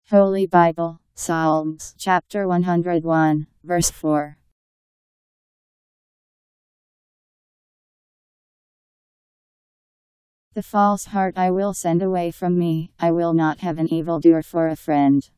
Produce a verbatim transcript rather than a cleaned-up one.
Holy Bible, Psalms, chapter one hundred one, verse four. The false heart I will send away from me, I will not have an evildoer for a friend.